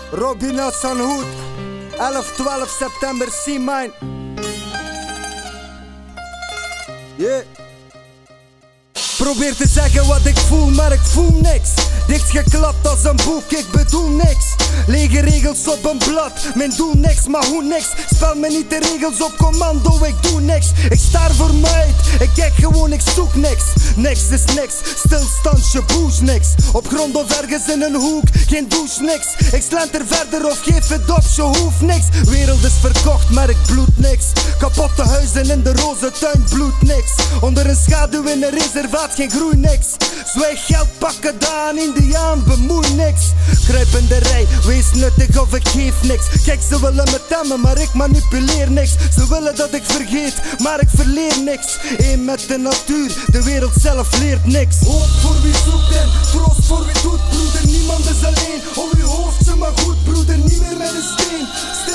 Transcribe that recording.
Robin Hassan Hood, 11-12 september, C-Mine. Yeah. Probeer te zeggen wat ik voel, maar ik voel niks. Dichtgeklapt als een boek, ik bedoel niks. Lege regels op een blad, mijn doel niks, maar hoe niks. Spel me niet de regels op commando, ik doe niks. Ik sta voor me uit, ik kijk gewoon, ik zoek niks. Niks is niks, stilstandje, boost niks. Op grond of ergens in een hoek, geen douche niks. Ik slenter verder of geef het op, je hoeft niks. Wereld is verkocht, maar ik bloed niks. Kapotte huizen in de roze tuin, bloed niks. Onder een schaduw in een reservaat, geen groei niks. Zwijg geld pakken, daan, Indiaan, bemoei niks. Kruip in de rij, wees nuttig of ik geef niks. Kijk, ze willen me temmen, maar ik manipuleer niks. Ze willen dat ik vergeet, maar ik verleer niks. Eén met de natuur, de wereld zelf leert niks. Hoop voor wie zoekt en troost voor wie doet, broeder. Niemand is alleen, om uw hoofdje maar goed, broeder. Niet meer met een steen.